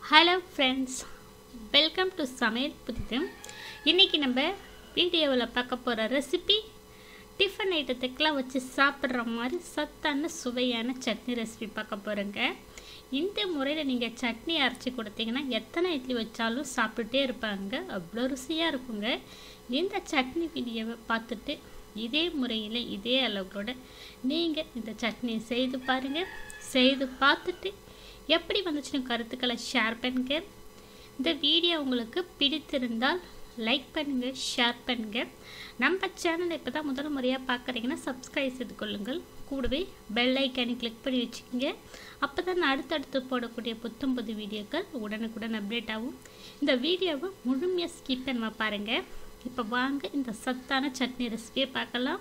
Hello friends, welcome to சமையல் புதிது. இன்றைக்கி நம்ம வீடியோவில் பார்க்க போகிற ரெசிபி டிஃபன் ஐட்டத்துக்கெலாம் வச்சு சாப்பிட்ற மாதிரி சத்தான சுவையான சட்னி ரெசிபி பார்க்க போகிறேங்க. இந்த முறையில் நீங்கள் சட்னி அரைச்சி கொடுத்தீங்கன்னா எத்தனை இட்லி வச்சாலும் சாப்பிட்டுட்டே இருப்பாங்க, அவ்வளோ ருசியாக இருக்குங்க. இந்த சட்னி வீடியோவை பார்த்துட்டு இதே முறையில் இதே அளவுகளோட நீங்கள் இந்த சட்னியை செய்து பாருங்கள். செய்து பார்த்துட்டு எப்படி வந்துச்சுன்னு கருத்துக்களை ஷேர் பண்ணுங்க. இந்த வீடியோ உங்களுக்கு பிடித்திருந்தால் லைக் பண்ணுங்கள், ஷேர் பண்ணுங்கள். நம்ம சேனலை இப்போ தான் முதல் முறையாக பார்க்குறீங்கன்னா சப்ஸ்கிரைப் செய்து கொள்ளுங்கள். கூடவே பெல் ஐக்கானை கிளிக் பண்ணி வச்சுக்கோங்க. அப்போ தான் நான் அடுத்தடுத்து போடக்கூடிய புது வீடியோக்கள் உடனுக்குடன் அப்டேட் ஆகும். இந்த வீடியோவை முழுமையாக ஸ்கிப் பண்ண பாருங்கள். இப்போ வாங்க இந்த சத்தான சட்னி ரெசிபியை பார்க்கலாம்.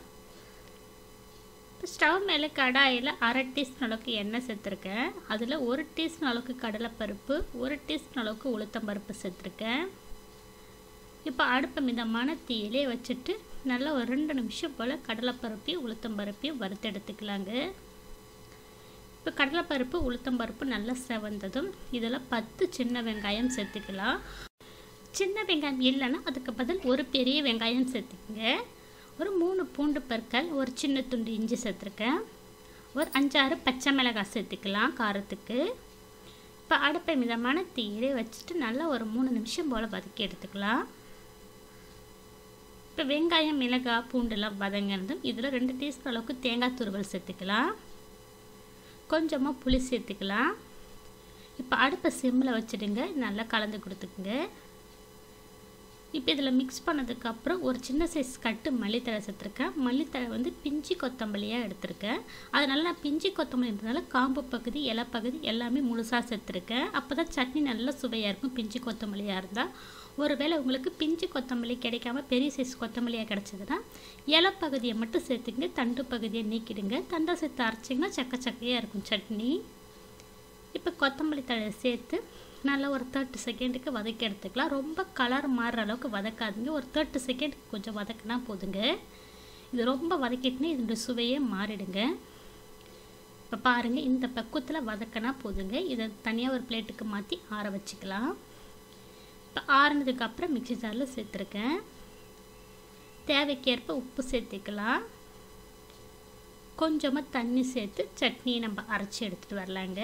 இப்போ ஸ்டவ் மேலே கடாயில் 1/2 டீஸ்பூன் அளவுக்கு எண்ணெய் சேர்த்துருக்கேன். அதில் 1 டீஸ்பூன் அளவுக்கு கடலைப்பருப்பு, 1 டீஸ்பூன் அளவுக்கு உளுத்தம்பருப்பு சேர்த்துருக்கேன். இப்போ அடுப்பை மிதமான தீயிலே வச்சுட்டு நல்லா ஒரு 2 நிமிஷம் போல் கடலைப்பருப்பையும் உளுத்தம்பருப்பையும் வறுத்து எடுத்துக்கலாங்க. இப்போ கடலைப்பருப்பு உளுத்தம்பருப்பு நல்லா செவந்ததும் இதில் 10 சின்ன வெங்காயம் சேர்த்துக்கலாம். சின்ன வெங்காயம் இல்லைன்னா அதுக்கு பதில் ஒரு பெரிய வெங்காயம் சேர்த்துக்கங்க. ஒரு 3 பூண்டு பற்கள், ஒரு சின்ன துண்டு இஞ்சி சேர்த்துருக்கேன். ஒரு 5-6 பச்சை மிளகாய் சேர்த்துக்கலாம் காரத்துக்கு. இப்போ அடுப்பை மிதமான தீயிலே வச்சுட்டு நல்லா ஒரு 3 நிமிஷம் போல் வதக்கி எடுத்துக்கலாம். இப்போ வெங்காயம், மிளகாய், பூண்டுலாம் வதங்கினதும் இதில் 2 டீஸ்பூன் அளவுக்கு தேங்காய் துருவல் சேர்த்துக்கலாம். கொஞ்சமாக புளி சேர்த்துக்கலாம். இப்போ அடுப்பை சிம்மில் வச்சுடுங்க, நல்லா கலந்து கொடுத்துக்குங்க. இப்போ இதில் மிக்ஸ் பண்ணதுக்கப்புறம் ஒரு சின்ன சைஸ் கட்டு மல்லித்தழை சேர்த்துருக்கேன். மல்லித்தழை வந்து பிஞ்சி கொத்தமல்லியாக எடுத்திருக்கேன். அதனால நான் பிஞ்சி கொத்தமல்லி இருந்ததுனால காம்பு பகுதி, இலை பகுதி எல்லாமே முழுசாக சேர்த்துருக்கேன். அப்போ தான் சட்னி நல்லா சுவையாக இருக்கும் பிஞ்சி கொத்தமல்லியாக இருந்தால். ஒருவேளை உங்களுக்கு பிஞ்சி கொத்தமல்லி கிடைக்காம பெரிய சைஸ் கொத்தமல்லியாக கிடச்சிதுன்னா இலை பகுதியை மட்டும் சேர்த்துங்க, தண்டு பகுதியை நீக்கிடுங்க. தண்டை சேர்த்து அரைச்சிங்கன்னா சக்கையாக இருக்கும் சட்னி. இப்போ கொத்தமல்லி தழை சேர்த்து நல்லா ஒரு 30 செகண்டுக்கு வதக்கி எடுத்துக்கலாம். ரொம்ப கலர் மாறுற அளவுக்கு வதக்காதுங்க, ஒரு 30 செகண்டுக்கு கொஞ்சம் வதக்கினா போதுங்க. இது ரொம்ப வதக்கிட்டுனா இதோட சுவையே மாறிடுங்க. இப்போ பாருங்கள், இந்த பக்குவத்தில் வதக்கினா போதுங்க. இதை தனியாக ஒரு பிளேட்டுக்கு மாற்றி ஆற வச்சுக்கலாம். இப்போ ஆறினதுக்கப்புறம் மிக்ஸி ஜாரில் சேர்த்துருக்கேன். தேவைக்கேற்ப உப்பு சேர்த்துக்கலாம். கொஞ்சமாக தண்ணி சேர்த்து சட்னியை நம்ம அரைச்சி எடுத்துகிட்டு வரலாங்க.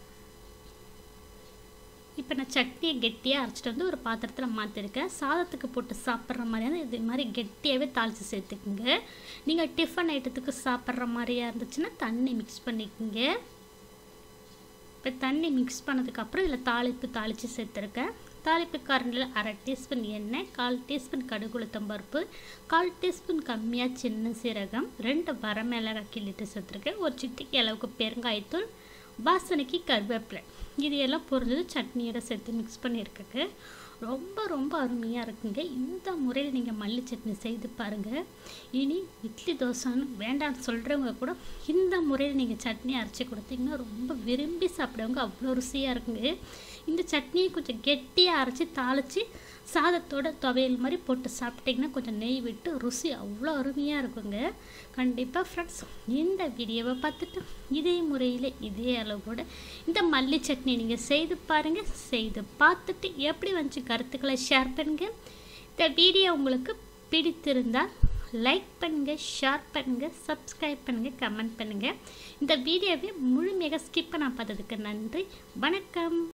இப்போ நான் சட்னியை கெட்டியாக அரைச்சிட்டு வந்து ஒரு பாத்திரத்தில் மாற்றிருக்கேன். சாதத்துக்கு போட்டு சாப்பிட்ற மாதிரியான இது மாதிரி கெட்டியாகவே தாளித்து சேர்த்துக்குங்க. நீங்கள் டிஃபன் ஐட்டத்துக்கு சாப்பிட்ற மாதிரியா இருந்துச்சுன்னா தண்ணி மிக்ஸ் பண்ணிக்கோங்க. இப்போ தண்ணி மிக்ஸ் பண்ணதுக்கப்புறம் இதில் தாளித்து சேர்த்துருக்கேன். தாளிப்பு கரண்டில் 1/2 டீஸ்பூன் எண்ணெய், 1/4 டீஸ்பூன் கடுகு உளுத்தம்பருப்பு, 1/4 டீஸ்பூன் கம்மியாக சின்ன சீரகம், 2 வரமிளகாய் கிள்ளிட்டு சேர்த்துருக்கேன். ஒரு சிட்டிக்கு அளவுக்கு பெருங்காயத்தூள், வாசனைக்கு கருவேப்பிலை, இது எல்லாம் பொரிஞ்சது சட்னியோட சேர்த்து மிக்ஸ் பண்ணியிருக்கேங்க. ரொம்ப அருமையாக இருக்குங்க. இந்த முறையில் நீங்கள் மல்லி சட்னி செய்து பாருங்கள். இனி இட்லி தோசைன்னு வேண்டாம்னு சொல்கிறவங்க கூட இந்த முறையில் நீங்கள் சட்னி அரைச்சி கொடுத்தீங்கன்னா ரொம்ப விரும்பி சாப்பிடுவாங்க, அவ்வளோ ருசியாக இருக்குங்க. இந்த சட்னியை கொஞ்சம் கெட்டியாக அரைச்சி தாளித்து சாதத்தோட துவையல் மாதிரி போட்டு சாப்பிட்டிங்கன்னா கொஞ்சம் நெய் விட்டு ருசி அவ்வளோ அருமையாக இருக்குங்க. கண்டிப்பாக ஃப்ரெண்ட்ஸ், இந்த வீடியோவை பார்த்துட்டு இதே முறையில் இதே அளவோட இந்த மல்லி சட்னி நீங்கள் செய்து பாருங்கள். செய்து பார்த்துட்டு எப்படி வந்துச்சு கருத்துக்களை ஷேர் பண்ணுங்கள். இந்த வீடியோ உங்களுக்கு பிடித்திருந்தால் லைக் பண்ணுங்கள், ஷேர் பண்ணுங்கள், சப்ஸ்கிரைப் பண்ணுங்கள், கமெண்ட் பண்ணுங்கள். இந்த வீடியோவை முழுமையாக ஸ்கிப் பண்ண பார்த்ததுக்கு நன்றி. வணக்கம்.